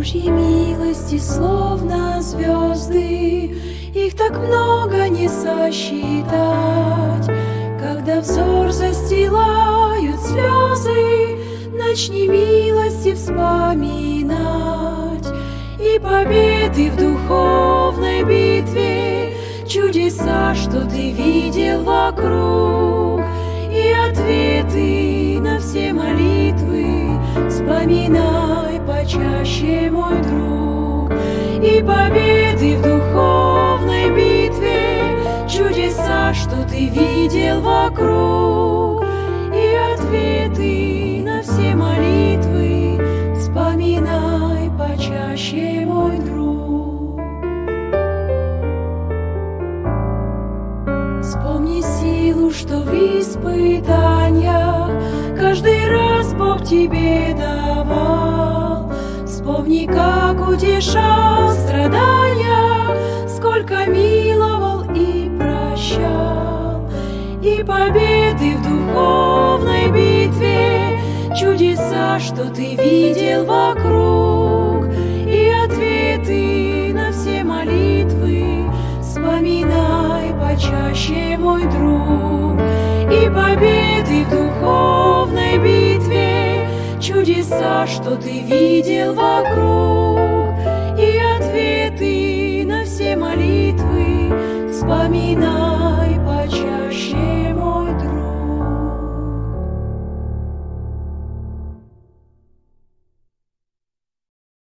Божьей милости, словно звезды, их так много не сосчитать. Когда взор застилают слезы, начни милости вспоминать и победы в духовной битве, чудеса, что ты видел вокруг, и ответы на все молитвы. Вспоминай почаще, мой друг, и победы в духовной битве, чудеса, что ты видел вокруг, и ответы на все молитвы. Вспоминай почаще, мой друг. Вспомни силу, что в испытаниях каждый раз Бог тебе давал. Вспомни, как утешал в страданиях, сколько миловал и прощал. И победы в духовной битве, чудеса, что ты видел вокруг, и ответы на все молитвы. Вспоминай почаще, мой друг, и победы в духовной битве, чудеса, что ты видел вокруг, и ответы на все молитвы. Вспоминай